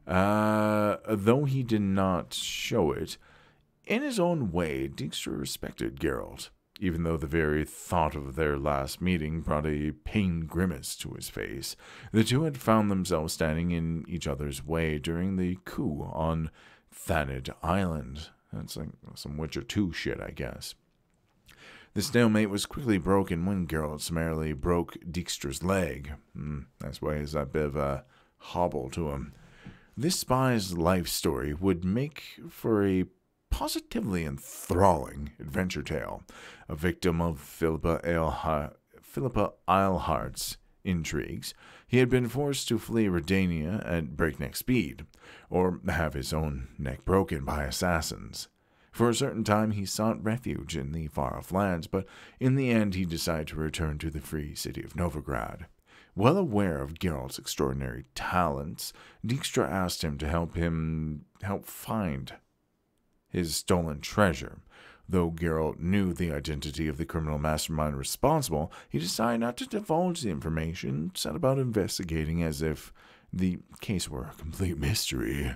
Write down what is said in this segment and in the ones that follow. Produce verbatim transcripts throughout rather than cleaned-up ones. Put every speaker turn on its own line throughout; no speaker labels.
Uh, though he did not show it, in his own way, Dijkstra respected Geralt, even though the very thought of their last meeting brought a pained grimace to his face. The two had found themselves standing in each other's way during the coup on Thanid Island. That's like some Witcher two shit, I guess. The stalemate was quickly broken when Geralt summarily broke Dijkstra's leg. Mm, that's why he's a bit of a hobble to him. This spy's life story would make for a positively enthralling adventure tale. A victim of Philippa, Eilha- Philippa Eilhart's intrigues, he had been forced to flee Redania at breakneck speed, or have his own neck broken by assassins. For a certain time he sought refuge in the far-off lands, but in the end he decided to return to the free city of Novigrad. Well aware of Geralt's extraordinary talents, Dijkstra asked him to help him help find his stolen treasure. Though Geralt knew the identity of the criminal mastermind responsible, he decided not to divulge the information, set about investigating as if the case were a complete mystery.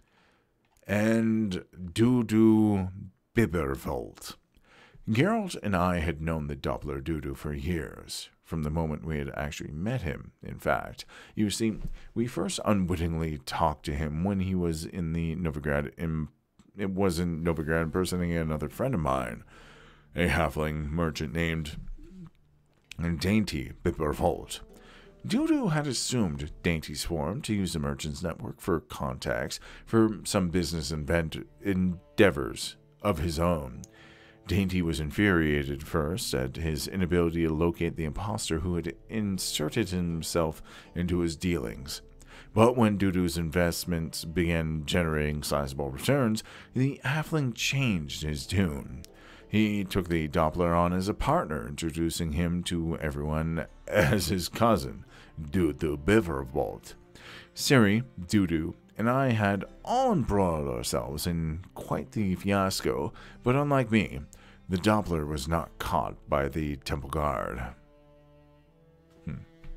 And Dudu Bibervold. Geralt and I had known the Doppler Dudu for years, from the moment we had actually met him, in fact. You see, we first unwittingly talked to him when he was in the Novigrad Im- It was in Novigrad impersonating another friend of mine, a halfling merchant named Dainty Bibervold. Dudu had assumed Dainty's form to use the merchant's network for contacts for some business invent- endeavors of his own. Dainty was infuriated first at his inability to locate the impostor who had inserted himself into his dealings. But when Dudu's investments began generating sizable returns, the halfling changed his tune. He took the Doppler on as a partner, introducing him to everyone as his cousin, Dudu Bivervold. Ciri, Dudu, and I had all embroiled ourselves in quite the fiasco, but unlike me, the Doppler was not caught by the Temple Guard. Hmm.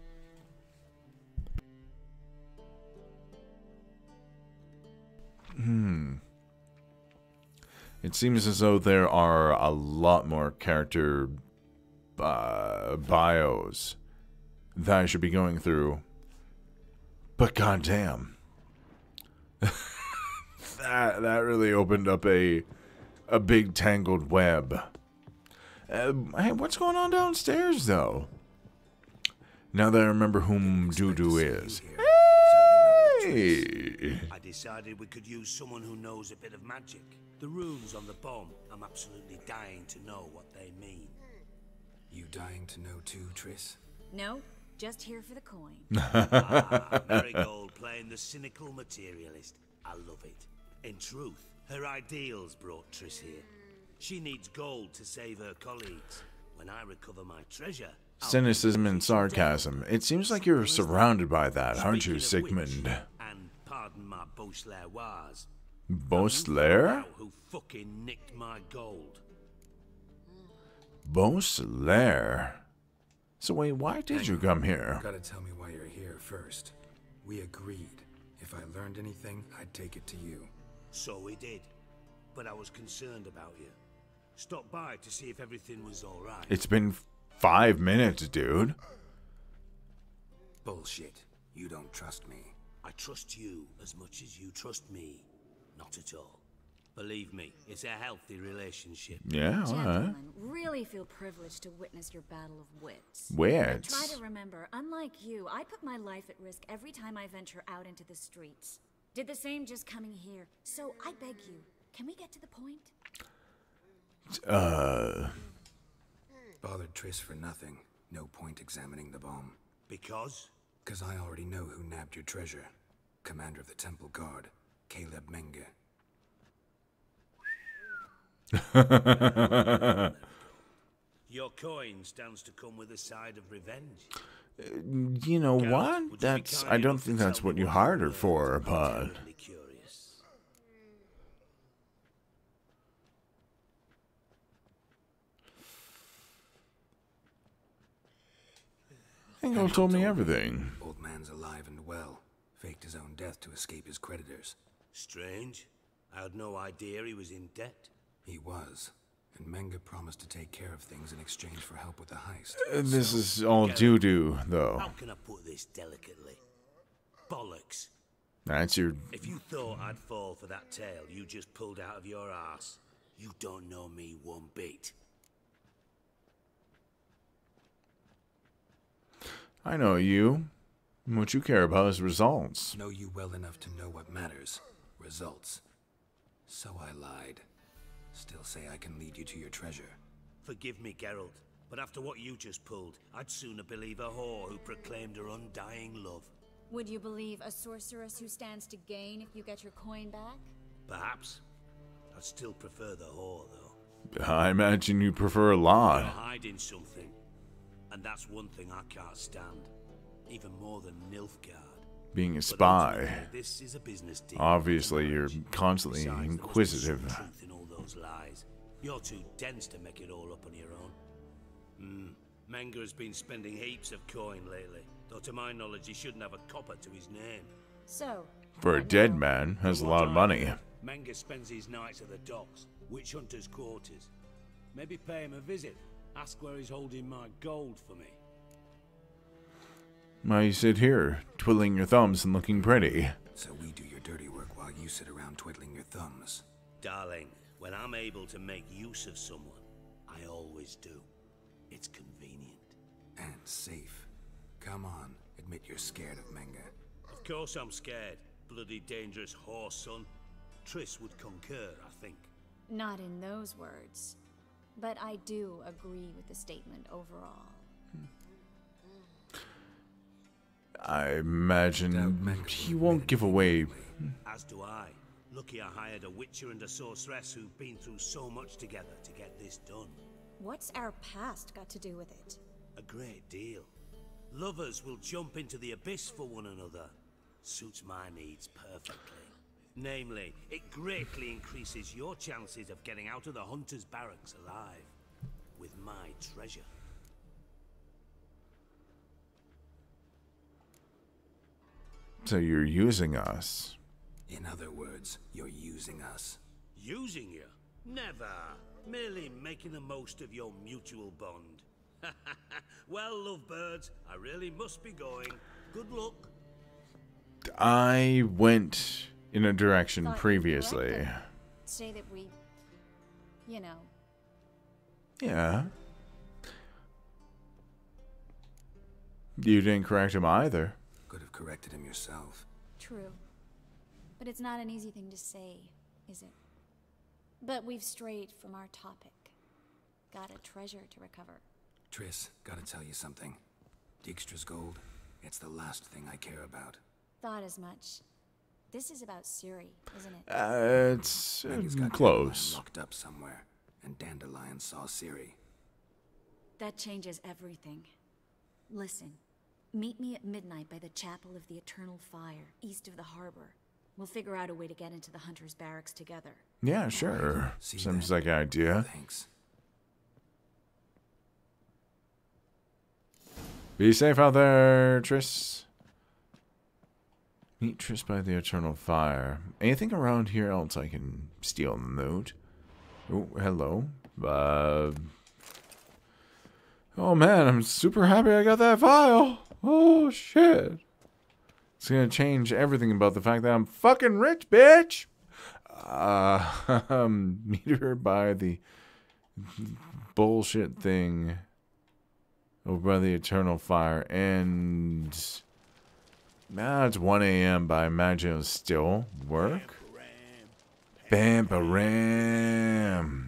Hmm. It seems as though there are a lot more character uh, bios that I should be going through. But goddamn, that that really opened up a a big tangled web. Uh, hey, what's going on downstairs though? Now that I remember whom Dudu is. Hey!
I decided we could use someone who knows a bit of magic. The runes on the bomb, I'm absolutely dying to know what they mean.
You dying to know too, Triss?
No, just here for the coin.
Ah, Marigold playing the cynical materialist. I love it. In truth, her ideals brought Triss here. She needs gold to save her colleagues. When I recover my treasure...
Cynicism and sarcasm. It seems like you're surrounded by that, aren't you, Sigmund?
And pardon my Beauclerc.
Beauclerc?
Who fucking nicked my gold?
Beauclerc? So wait, why did you come here?
Gotta tell me why you're here first. We agreed. If I learned anything, I'd take it to you.
So we did. But I was concerned about you. Stopped by to see if everything was alright.
It's been five minutes, dude.
Bullshit. You don't trust me.
I trust you as much as you trust me. Not at all. Believe me, it's a healthy relationship.
Yeah, alright.
Gentlemen, really feel privileged to witness your battle of wits.
Wits?
Try to remember, unlike you, I put my life at risk every time I venture out into the streets. Did the same just coming here. So I beg you, can we get to the point?
Uh...
Bothered Triss for nothing. No point examining the bomb.
Because?
Because I already know who nabbed your treasure. Commander of the Temple Guard, Caleb Menge.
Your coin stands to come with a side of revenge.
Uh, you know what? That's... I don't think that's what you hired her for, but... Engel told me everything.
Old man's alive and well. faked his own death to escape his creditors.
Strange. I had no idea he was in debt.
He was. And Menge promised to take care of things in exchange for help with the heist.
Uh, this is all doo-doo, though.
How can I put this delicately? Bollocks.
That's your...
If you thought I'd fall for that tale you just pulled out of your ass, you don't know me one bit.
I know you. What you care about is results.
Know you well enough to know what matters. Results. So I lied. Still say I can lead you to your treasure.
Forgive me, Geralt, but after what you just pulled, I'd sooner believe a whore who proclaimed her undying love.
Would you believe a sorceress who stands to gain if you get your coin back?
Perhaps. I'd still prefer the whore, though.
I imagine you prefer a
You're
lot.
hiding something. And that's one thing I can't stand. Even more than Nilfgaard.
Being a
But
spy.
ultimately, this is a business deal.
Obviously, you're
Besides,
constantly
there must be some
inquisitive.
truth in all those lies. You're too dense to make it all up on your own. Hmm. Menge has been spending heaps of coin lately. Though to my knowledge, he shouldn't have a copper to his name.
So,
For a
what
dead
now?
man, has a
From
lot
what
of
I
money.
hear, Menge spends his nights at the docks, witch hunters' quarters. Maybe pay him a visit. Ask where he's holding my gold for me.
Why you sit here, twiddling your thumbs and looking pretty?
So we do your dirty work while you sit around twiddling your thumbs.
Darling, when I'm able to make use of someone, I always do. It's convenient.
And safe. Come on, admit you're scared of Menge.
Of course I'm scared. Bloody dangerous horse, son. Triss would concur, I think.
Not in those words. But I do agree with the statement overall.
I imagine he won't give away.
As do I. Lucky I hired a witcher and a sorceress who've been through so much together to get this done.
What's our past got to do with it?
A great deal. Lovers will jump into the abyss for one another. Suits my needs perfectly. Namely, it greatly increases your chances of getting out of the hunter's barracks alive. With my treasure.
So you're using us.
In other words, you're using us.
Using you? Never. Merely making the most of your mutual bond. Well, lovebirds, I really must be going. Good luck.
I went in a direction
Thought you'd
previously.
correct them. Say that we, you know,
Yeah. You didn't correct him either.
Could have corrected him yourself.
true. But it's not an easy thing to say, is it? But we've strayed from our topic. Got a treasure to recover.
Triss, gotta tell you something. Dijkstra's gold, it's the last thing I care about.
Thought as much. This is about Ciri, isn't it?
Uh, it's uh,
Menge's got
close.
Dandelion locked up somewhere, and Dandelion saw Ciri.
That changes everything. Listen, meet me at midnight by the Chapel of the Eternal Fire, east of the harbor. We'll figure out a way to get into the Hunter's Barracks together.
Yeah, sure.
See
Seems
that?
like an idea.
Thanks.
Be safe out there, Triss. Meet Triss by the Eternal Fire. Anything around here else I can steal and loot? Oh, hello. Uh, oh man, I'm super happy I got that file. Oh shit. It's gonna change everything about the fact that I'm fucking rich, bitch. Uh, um, meet her by the bullshit thing over by the Eternal Fire, and now it's one A M but I imagine it'll still work. Bam-ba-ram.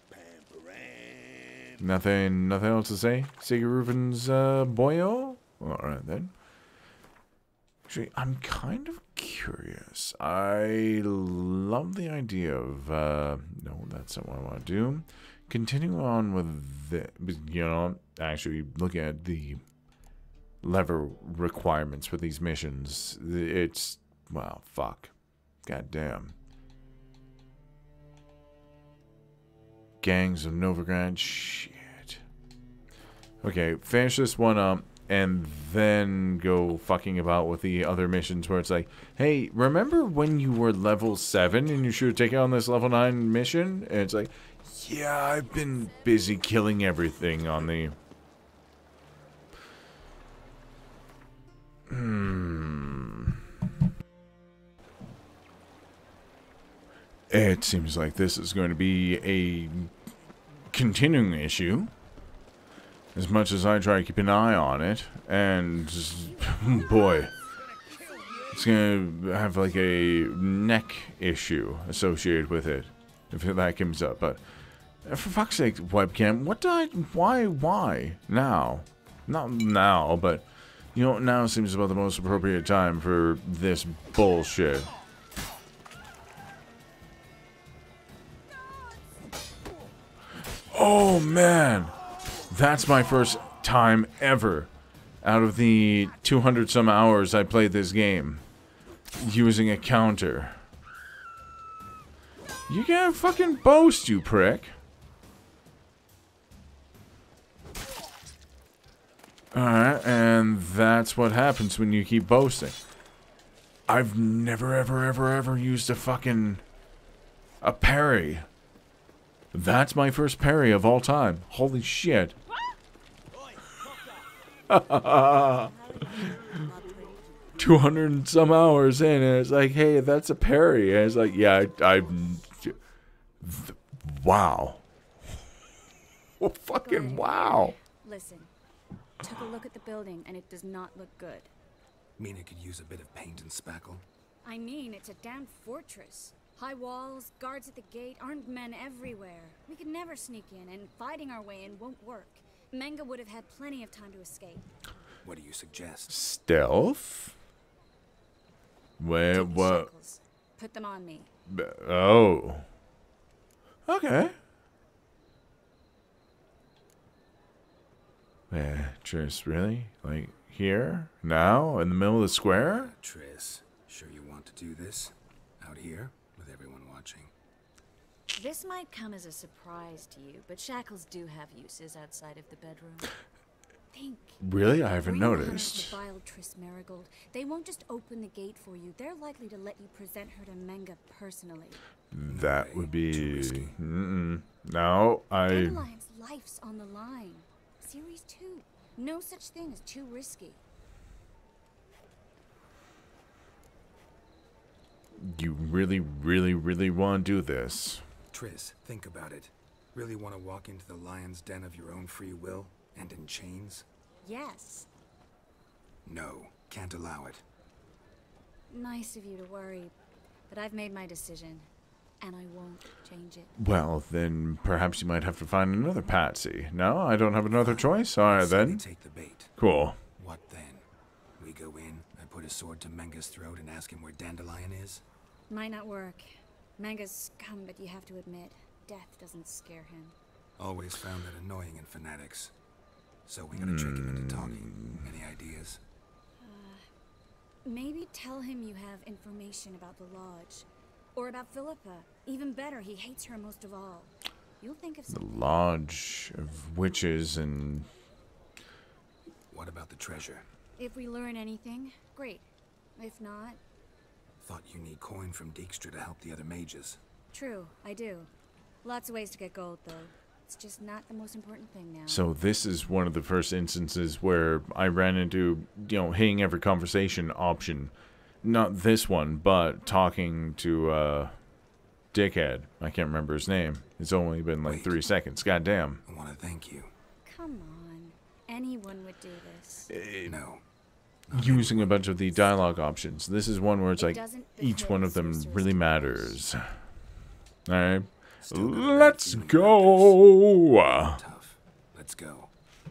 Nothing, nothing else to say? Sigarufen's uh, boyo? Alright then. Actually, I'm kind of curious. I love the idea of, uh, no, that's not what I want to do. Continue on with the, you know, actually looking at the lever requirements for these missions. It's, well, fuck. God damn. Gangs of Novigrad, shit. Okay, finish this one up. and then go fucking about with the other missions where it's like, hey, remember when you were level seven and you should take on this level nine mission? And it's like, yeah, I've been busy killing everything on the... Hmm... It seems like this is going to be a continuing issue. As much as I try to keep an eye on it, and boy, it's going to have like a neck issue associated with it if that comes up. But for fuck's sake, webcam, what did I, why, why now? Not now, but you know, now seems about the most appropriate time for this bullshit. Oh man, that's my first time ever out of the two hundred some hours I played this game using a counter. You can't fucking boast, you prick. Alright, and that's what happens when you keep boasting. I've never ever ever ever used a fucking a parry. That's my first parry of all time. Holy shit. two hundred and some hours in, and it's like, hey, that's a parry. And it's like, yeah, I... I wow. Oh, fucking wow.
Listen, took a look at the building, and it does not look good.
Mina could use a bit of paint and spackle.
I mean, it's a damn fortress. High walls, guards at the gate, armed men everywhere. We could never sneak in, and fighting our way in won't work. Menge would have had plenty of time to escape.
What do you suggest?
Stealth? Where,
Take the
what?
shackles. Put them on me.
Oh. Okay. Eh, Triss, really? Like, here? Now? In the middle of the square?
Triss, sure you want to do this? Out here? With everyone watching.
This might come as a surprise to you, but shackles do have uses outside of the bedroom. Think.
Really? I haven't
Bring the hunters
noticed.
to Vile Triss Marigold. They won't just open the gate for you. They're likely to let you present her to Menge personally.
That would be...
Too risky.
Mm-mm. No, I...
Dandelion's life's on the line. Series two. No such thing as too risky.
You really, really, really want to do this.
Triss, think about it. Really want to walk into the lion's den of your own free will? And in chains?
Yes.
No, can't allow it.
Nice of you to worry, but I've made my decision, and I won't change it.
Well, then perhaps you might have to find another patsy. No, I don't have another choice? Alright
Say we
then.
take the bait.
Cool.
What then? We go in, I put a sword to Menge's throat and ask him where Dandelion is?
Might not work. Menge's scum, but you have to admit, death doesn't scare him.
Always found that annoying in fanatics. So we gotta trick him into talking. Any ideas?
Maybe tell him you have information about the Lodge. Or about Philippa. Even better, he hates her most of all. You'll think of
The
something.
Lodge of Witches and...
What about the treasure?
If we learn anything, great. If not,
Thought you need coin from Dijkstra to help the other mages.
true, I do. Lots of ways to get gold, though. It's just not the most important thing now.
So this is one of the first instances where I ran into, you know, hitting every conversation option. Not this one, but talking to, uh, Dickhead. I can't remember his name. It's only been like
Wait.
three seconds. Goddamn.
I want to thank you.
Come on. Anyone would do this.
No.
Using a bunch of the dialogue options. This is one where it's
It
like,
doesn't
each
befit
one of them
sorceress
really
to
matters. Alright.
Still got a bad
Let's
feeling
go!
about this. Tough. Let's go.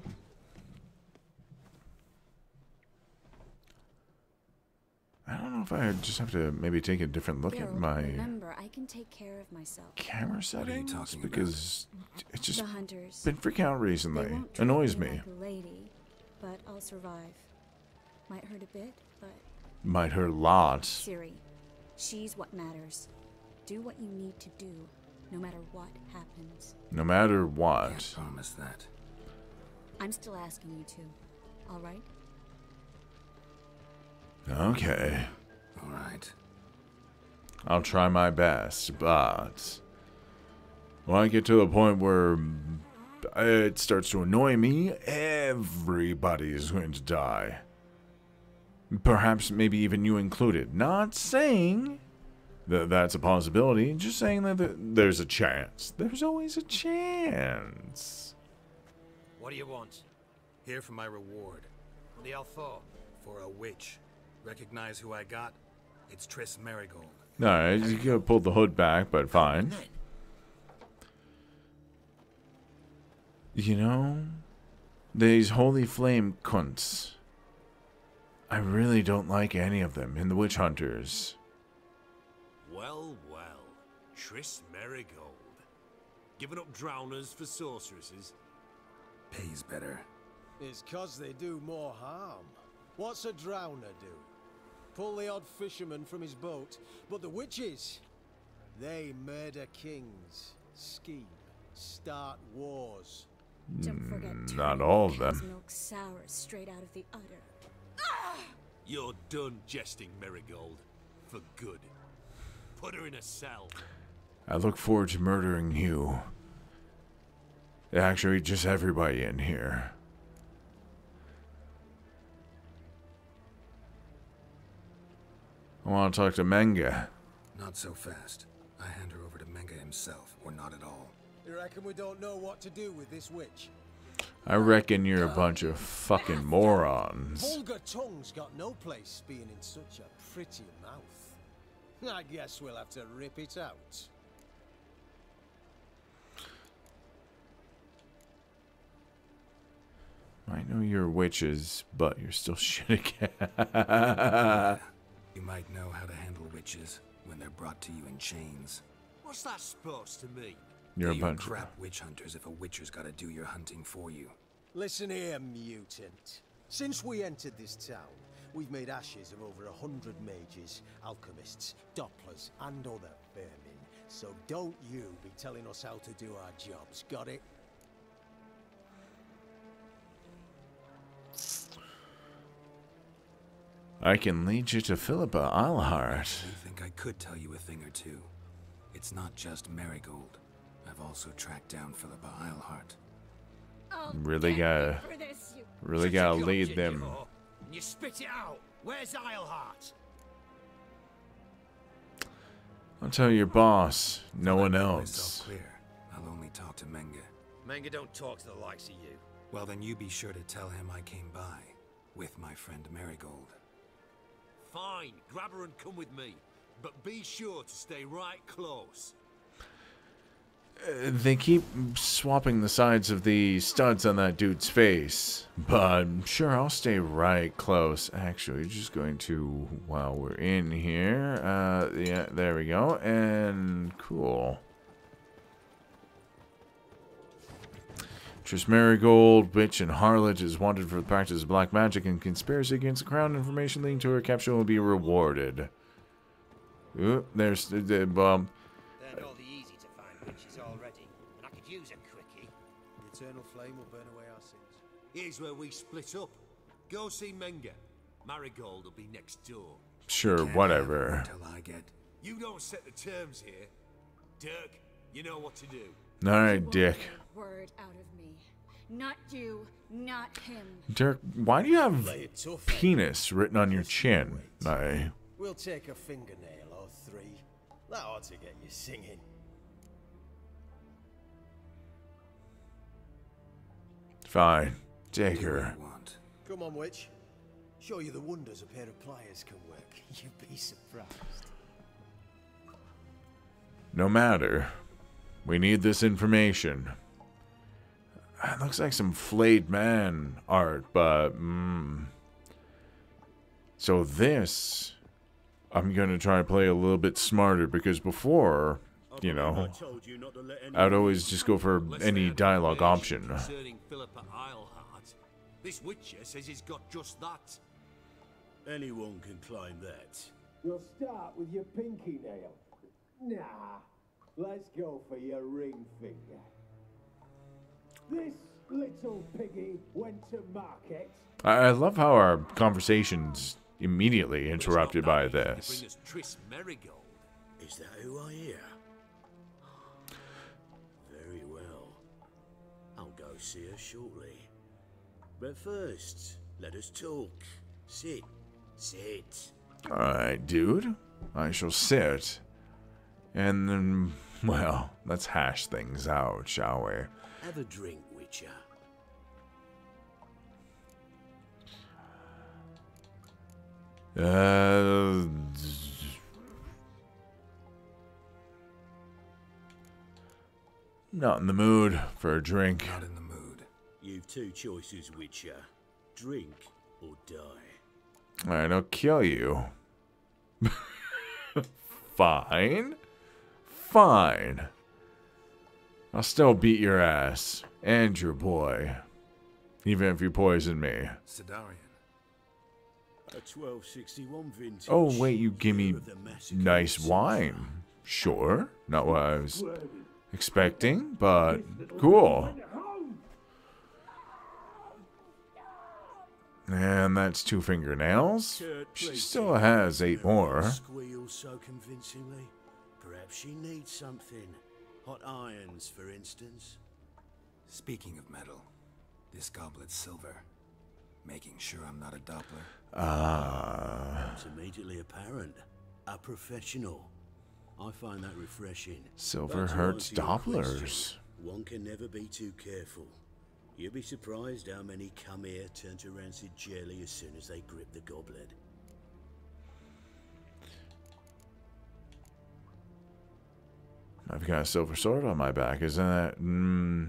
I don't know if I just have to maybe take a different look at
Geralt,
my
remember, I can take care of myself.
camera settings
talking about?
because it's just
The hunters.
been freaking out
They
recently.
won't treat
Annoys
me
me.
like a lady, but I'll survive. Might hurt a bit, but
Might hurt a lot.
Ciri, she's what matters. Do what you need to do, no matter what happens.
No matter
Can't
what.
promise that.
I'm still asking you to. all right?
Okay.
All right.
I'll try my best, but when I get to the point where it starts to annoy me, everybody is going to die. Perhaps maybe even you included. Not saying that that's a possibility, just saying that there's a chance. There's always a chance.
What do you want? Here for my reward. What the hell for? For a witch. Recognize who I got? It's Triss Merigold.
Alright, you could have pulled the hood back, but fine. You know, these holy flame cunts. I really don't like any of them in the witch hunters.
Well, well. Triss Merigold. Giving up drowners for sorceresses?
Pays better.
It's 'cause they do more harm. What's a drowner do? Pull the odd fisherman from his boat. But the witches, they murder kings, scheme, start wars.
Don't forget
Not
turning
all of
cow's
them.
milk sour straight out of the udder.
You're done jesting, Merigold. For good. Put her in a cell.
I look forward to murdering you. Actually, just everybody in here. I want to talk to Menge.
Not so fast. I hand her over to Menge himself, or not at all.
You reckon we don't know what to do with this witch?
I reckon you're a bunch of fucking morons.
Vulgar tongue's got no place being in such a pretty mouth. I guess we'll have to rip it out.
I know you're witches, but you're still shit again.
You might know how to handle witches when they're brought to you in chains.
What's that supposed to mean?
You're a
They're
bunch of...
crap witch hunters if a witcher's gotta do your hunting for you.
Listen here, mutant. Since we entered this town, we've made ashes of over a hundred mages, alchemists, dopplers, and other vermin. So don't you be telling us how to do our jobs, got it?
I can lead you to Philippa Eilhart.
I think I could tell you a thing or two. It's not just Merigold. I've also tracked down Philippa Eilhart.
I'll
Really
get
gotta,
you for this, you
really
Shut your
gotta
gob,
lead
you
them.
whore, and you spit it out. Where's Eilhart?
I'll tell your boss, no one
Make
else.
myself clear. I'll only talk to Menge.
Manga don't talk to the likes of you.
Well, then you be sure to tell him I came by with my friend Merigold.
Fine, grab her and come with me. But be sure to stay right close.
Uh, They keep swapping the sides of the studs on that dude's face. But sure, I'll stay right close. Actually, just going to, while we're in here, uh, yeah, there we go. And cool. Triss Merigold, witch and harlot, is wanted for the practice of black magic and conspiracy against the crown. Information linked to her capture will be rewarded. Ooh, there's the, the um.
They're not easy to find witches already, and I could use a quickie.
The eternal flame will burn away our sins.
Here's where we split up. Go see Menge. Marigold will be next door.
Sure,
Can't have
whatever.
her Until I get.
You don't set the terms here. Dirk, you know what to do.
All right,
You won't
Dick.
get a word out of me. Not you, not him.
Dirk, why do you have
Play it tough, eh?
penis written on your chin? I.
We'll take a fingernail or three. That ought to get you singing.
Fine. Take
Do what
her.
you want.
Come on, witch. Show you the wonders a pair of pliers can work. You'd be surprised.
No matter. We need this information. It looks like some flayed man art, but mm. So this, I'm gonna try to play a little bit smarter because before, you know, I'd always just go for
Unless
any
they have
dialogue
information
option.
Concerning Philippa Eilhart. This witcher says he's got just that.
Anyone can climb that.
You'll start with your pinky nail. Nah, let's go for your ring finger. This
little piggy went to market.
I, I love how our conversation's immediately interrupted by this.
Bring us Triss Merigold.
Is that who I hear? Very well. I'll go see her shortly. But first, let us talk. Sit. Sit.
Alright, dude. I shall sit. And then, well, let's hash things out, shall we?
Have a drink, Witcher.
Uh, not in the mood for a drink.
Not in the mood.
You've two choices, Witcher. Drink or die.
Alright, I'll kill you. Fine. Fine. I'll still beat your ass. And your boy. Even if you poison me.
Sidarian.
A twelve sixty-one vintage.
Oh, wait, you give me
of the massacre
nice
of
wine. Sure. Not what I was expecting, but cool. And that's two fingernails.
Kurt
She
Tracy.
still has eight more.
Squeals so convincingly. Perhaps she needs something. Hot irons, for instance.
Speaking of metal, this goblet's silver. Making sure I'm not a Doppler.
Ah.
It's immediately apparent. A professional. I find that refreshing.
Silver
But to
hurts
answer your question,
Dopplers.
One can never be too careful. You'll be surprised how many come here turn to rancid jelly as soon as they grip the goblet.
I've got a silver sword on my back, isn't that? Mm.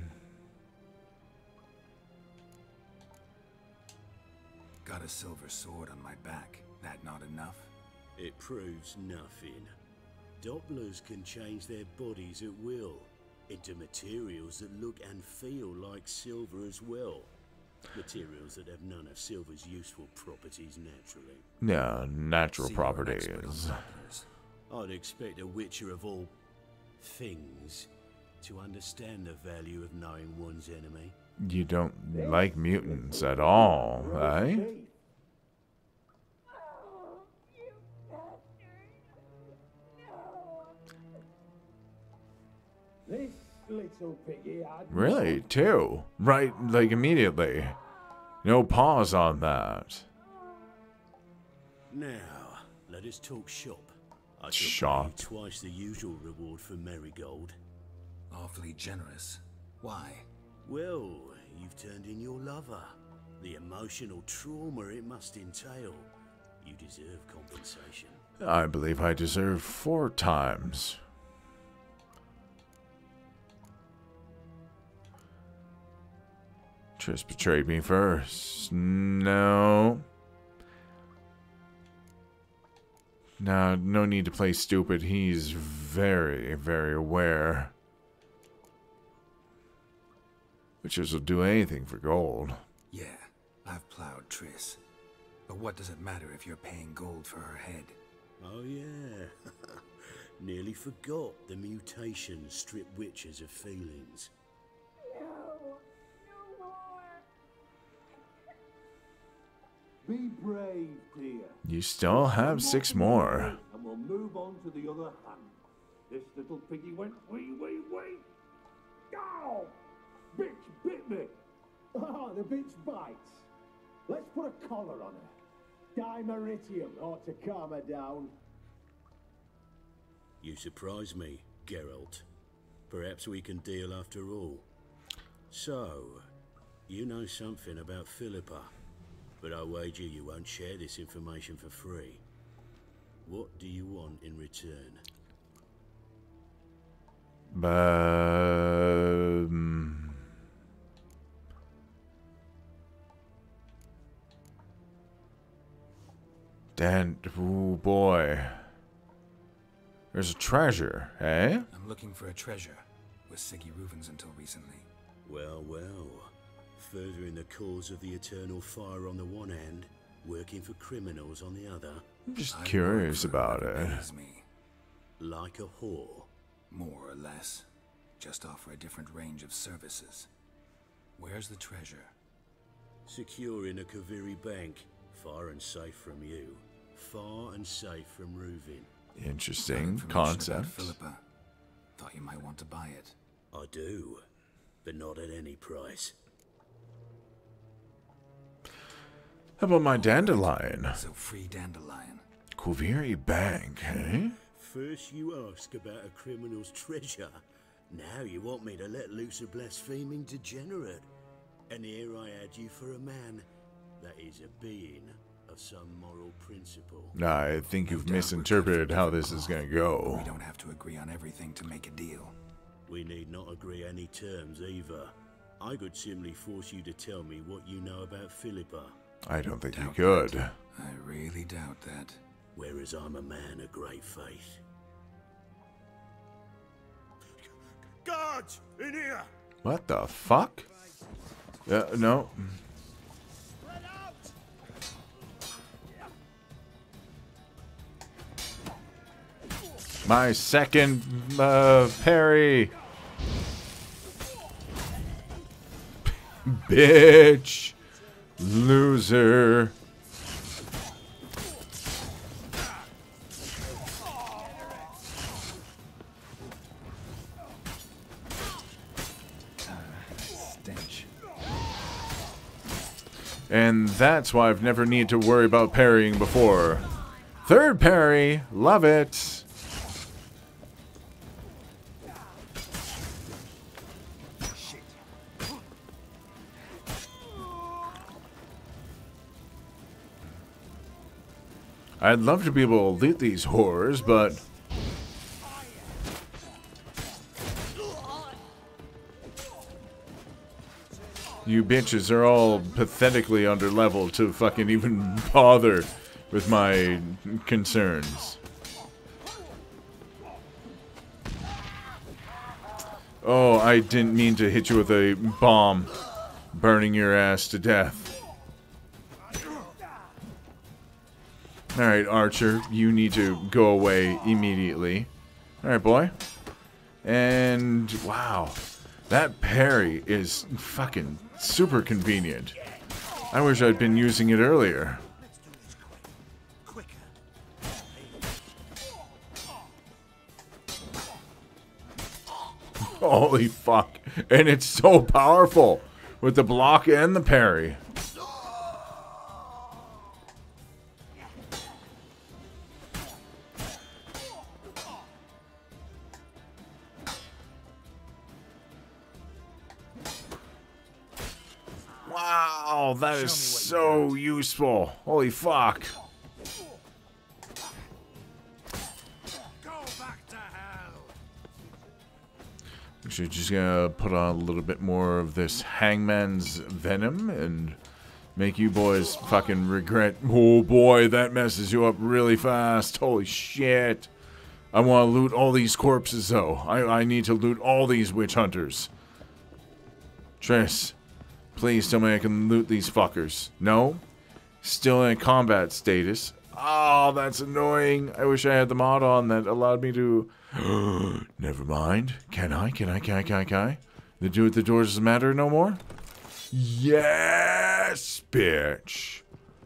Got a silver sword on my back. That not enough?
It proves nothing. Dopplers can change their bodies at will into materials that look and feel like silver as well. Materials that have none of silver's useful properties naturally.
Yeah, natural
See, you're an expert on
properties.
Dopplers.
I'd expect a witcher of all things to understand the value of knowing one's enemy.
You don't like mutants at all, eh?
This little piggy had
Really? Two? Right, like immediately. No pause on that.
Now, let us talk shop. I shall
Shop.
pay twice the usual reward for Merigold.
Awfully generous. Why?
Well, you've turned in your lover. The emotional trauma it must entail. You deserve compensation.
I believe I deserve four times. Triss betrayed me first. No. No, no need to play stupid. He's very, very aware. Witches will do anything for gold.
Yeah, I've plowed Triss. But what does it matter if you're paying gold for her head?
Oh yeah. Nearly forgot the mutations strip witches of feelings.
Be brave, dear.
You still have six more.
And we'll move on to the other hand. This little piggy went wee wee wee. Ow! Bitch bit me. Oh, the bitch bites. Let's put a collar on her. Dimeritium ought to calm her down.
You surprise me, Geralt. Perhaps we can deal after all. So, you know something about Philippa, but I wager you won't share this information for free. What do you want in return?
Um, Dan, oh boy. There's a treasure, eh?
I'm looking for a treasure. Was Siggy Ruvens until recently.
Well, well. Furthering the cause of the eternal fire on the one hand, working for criminals on the other.
I'm just
I
curious
work for
about
whoever
it.
pays me.
Like a whore.
More or less. Just offer a different range of services. Where's the treasure?
Secure in a Kaviri bank. Far and safe from you. Far and safe from Ruvin.
Interesting
Information
concept.
about Philippa. Thought you might want to buy it.
I do. But not at any price.
How about my dandelion?
So free dandelion.
Kuviri Bank, eh?
First you ask about a criminal's treasure. Now you want me to let loose a blaspheming degenerate. And here I add you for a man that is a being of some moral principle.
I think you've misinterpreted how this is gonna go.
We don't have to agree on everything to make a deal.
We need not agree any terms either. I could simply force you to tell me what you know about Philippa.
I don't think you
Doubt
could.
that. I really doubt that.
Whereas I'm a man of great faith. Guards! In here!
What the fuck? Uh, no. My second uh, parry. Bitch. Loser. And that's why I've never needed to worry about parrying before. Third parry. Love it. I'd love to be able to loot these whores, but... you bitches are all pathetically underleveled to fucking even bother with my concerns. Oh, I didn't mean to hit you with a bomb, burning your ass to death. Alright, Archer, you need to go away immediately. Alright, boy. And, wow. That parry is fucking super convenient. I wish I'd been using it earlier. Holy fuck. And it's so powerful with the block and the parry. Wow, that is so useful. Holy fuck.
Go back to hell.
Actually, just gonna put on a little bit more of this Hangman's Venom and make you boys fucking regret. Oh boy, that messes you up really fast. Holy shit. I want to loot all these corpses though. I, I need to loot all these witch hunters. Triss, please tell me I can loot these fuckers. No? Still in a combat status. Oh, that's annoying. I wish I had the mod on that allowed me to... Never mind. Can I? Can I? Can I? Can I? Can I? The dude at the door doesn't matter no more? Yes, bitch.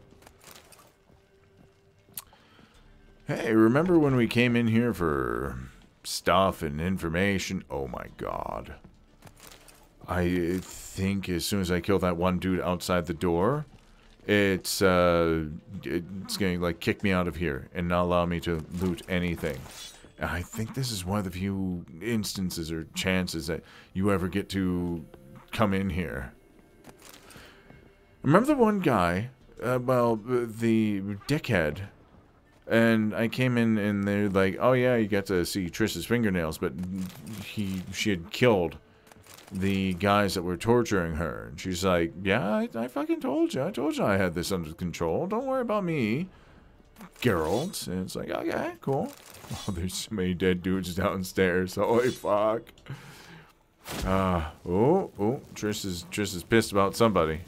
Hey, remember when we came in here for stuff and information? Oh my god. I think as soon as I kill that one dude outside the door, it's uh, it's going to like kick me out of here and not allow me to loot anything. And I think this is one of the few instances or chances that you ever get to come in here. Remember the one guy, uh, well, the dickhead, and I came in and they're like, oh yeah, you got to see Triss's fingernails, but he she had killed the guys that were torturing her. And she's like, yeah, I, I fucking told you. I told you I had this under control. Don't worry about me, Geralt. And it's like, okay, cool. Oh, there's so many dead dudes downstairs. Holy fuck. Uh, oh, oh, Triss is, Triss is pissed about somebody.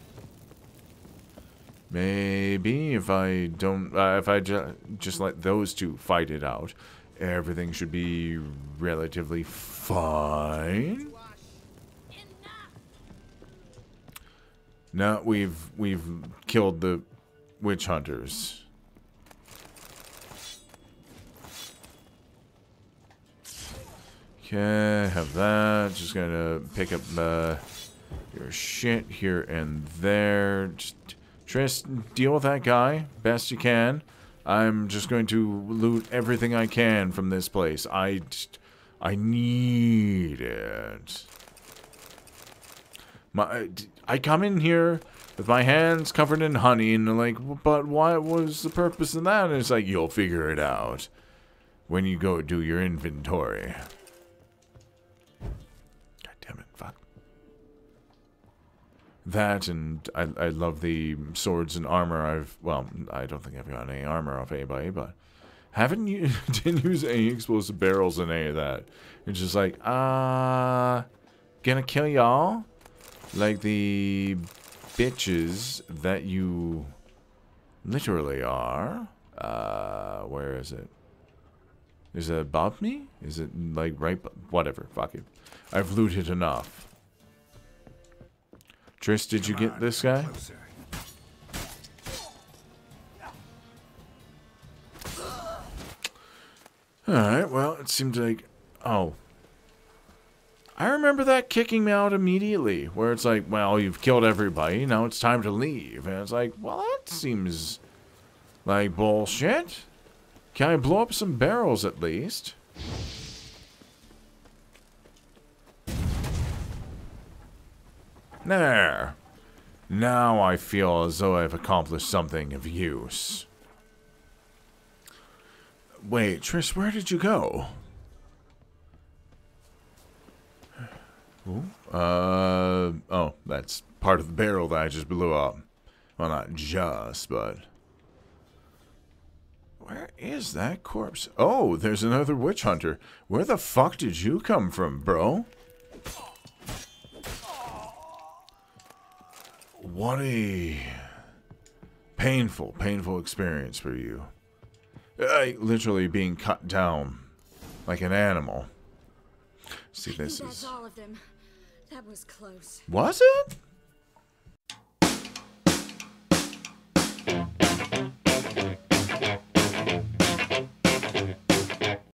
Maybe if I don't, uh, if I ju just let those two fight it out, everything should be relatively fine. Now we've we've killed the witch hunters. Okay, have that. Just gonna pick up uh, your shit here and there. Just, Triss, deal with that guy best you can. I'm just going to loot everything I can from this place. I, just, I need it. My, I come in here with my hands covered in honey, and like, but what was the purpose of that? And it's like, you'll figure it out when you go do your inventory. God damn it, fuck. That, and I, I love the swords and armor. I've, well, I don't think I've got any armor off anybody, but haven't you, didn't use any explosive barrels in any of that. It's just like, uh, gonna kill y'all? Like the bitches that you literally are. Uh, where is it? Is it above me? Is it like right? Whatever. Fuck it. I've looted enough. Triss, did you get this guy? Alright, well, it seemed like... Oh. I remember that kicking me out immediately, where it's like, well, you've killed everybody, now it's time to leave. And it's like, well, that seems like bullshit. Can I blow up some barrels at least? There. Now I feel as though I've accomplished something of use. Wait, Triss, where did you go? Ooh, uh, oh, that's part of the barrel that I just blew up. Well, not just, but... Where is that corpse? Oh, there's another witch hunter. Where the fuck did you come from, bro? What a painful, painful experience for you. Uh, literally being cut down like an animal. See, this
I think that's
is...
all of them. That was close.
Was it?